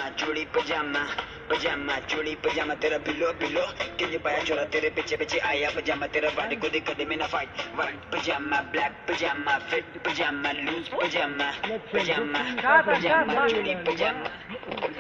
चूड़ी पजामा पजामा चूड़ी पजामा तेरा बिलो बिलो कि ये पाया छोरा तेरे पीछे पीछे आया पजामा तेरा वाड़ी को दिक्कत में ना फाइट व्हाइट पजामा ब्लैक पजामा फिट पजामा लूज पजामा पजामा पजामा चूड़ी पजामा